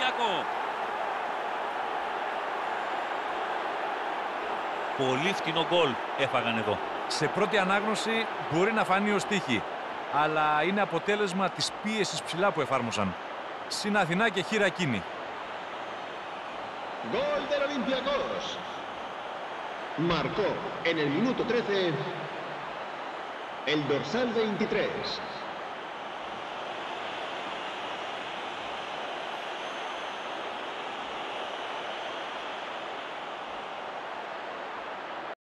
Ολυμπιακό. Πολύ φτηνό γκολ έφαγαν εδώ. Σε πρώτη ανάγνωση μπορεί να φανεί ως τύχη, αλλά είναι αποτέλεσμα της πίεσης ψηλά που εφάρμοσαν. Συν Αθηνά και χείρα εκείνη. Gol del Olympiacos. Marcó en el minuto 13 el dorsal 23.